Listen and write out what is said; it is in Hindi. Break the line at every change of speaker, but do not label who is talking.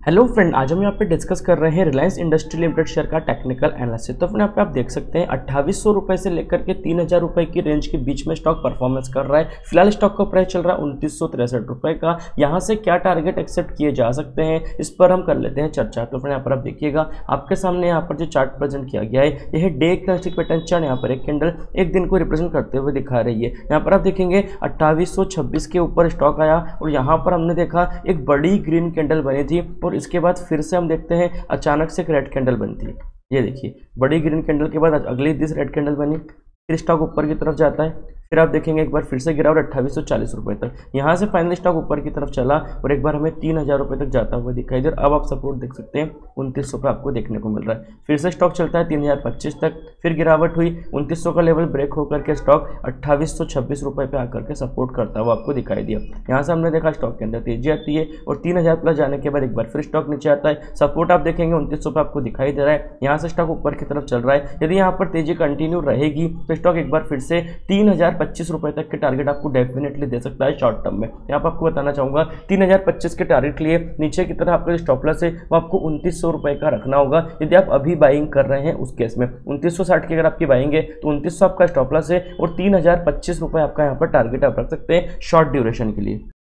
हेलो फ्रेंड, आज हम यहाँ पे डिस्कस कर रहे हैं रिलायंस इंडस्ट्री लिमिटेड शेयर का टेक्निकल एनालिसिस। तो यहाँ पे आप देख सकते हैं 2800 रुपये से लेकर के 3000 रुपये की रेंज के बीच में स्टॉक परफॉर्मेंस कर रहा है। फिलहाल स्टॉक का प्राइस चल रहा है 2963 रुपये का। यहाँ से क्या टारगेट एक्सेप्ट किए जा सकते हैं, इस पर हम कर लेते हैं चर्चा। तो फ्रेंड यहाँ पर आप देखिएगा, आपके सामने यहाँ पर जो चार्ट प्रेजेंट किया गया है, यह डे क्लासिक पैटर्न चार्ट। यहाँ पर एक कैंडल एक दिन को रिप्रेजेंट करते हुए दिखा रही है। यहाँ पर आप देखेंगे 2826 के ऊपर स्टॉक आया और यहाँ पर हमने देखा एक बड़ी ग्रीन कैंडल बनी थी और इसके बाद फिर से हम देखते हैं अचानक से एक रेड कैंडल बनती है। ये देखिए, बड़ी ग्रीन कैंडल के बाद अगली दिस रेड कैंडल बनी, फिर स्टॉक ऊपर की तरफ जाता है, फिर आप देखेंगे एक बार फिर से गिरावट 2840 रुपये तक। यहाँ से फाइनल स्टॉक ऊपर की तरफ चला और एक बार हमें 3000 रुपये तक जाता हुआ दिखाई दे। अब आप सपोर्ट देख सकते हैं 2900 पे आपको देखने को मिल रहा है। फिर से स्टॉक चलता है 3025 तक, फिर गिरावट हुई 2900 का लेवल ब्रेक होकर के स्टॉक 2826 रुपये पे आकर के सपोर्ट करता हुआ आपको दिखाई दिया। यहाँ से हमने देखा स्टॉक के अंदर तेजी आती है और 3000 प्लस जाने के बाद एक बार फिर स्टॉक नीचे आता है। सपोर्ट आप देखेंगे 2900 पे आपको दिखाई दे रहा है। यहाँ से स्टॉक ऊपर की तरफ चल रहा है। यदि यहाँ पर तेजी कंटिन्यू रहेगी तो स्टॉक एक बार फिर से 3025 रुपये तक के टारगेट आपको डेफिनेटली दे सकता है शॉर्ट टर्म में। यहाँ पर आपको बताना चाहूंगा 3025 के टारगेट के लिए नीचे की तरफ आपका जो स्टॉप लॉस है वो आपको 2900 रुपये का रखना होगा। यदि आप अभी बाइंग कर रहे हैं उस केस में 2960 की अगर आपकी बाइंग है तो 2900 आपका स्टॉप लॉस है और 3025 रुपये आपका यहाँ पर टारगेट आप रख सकते हैं शॉर्ट ड्यूरेशन के लिए।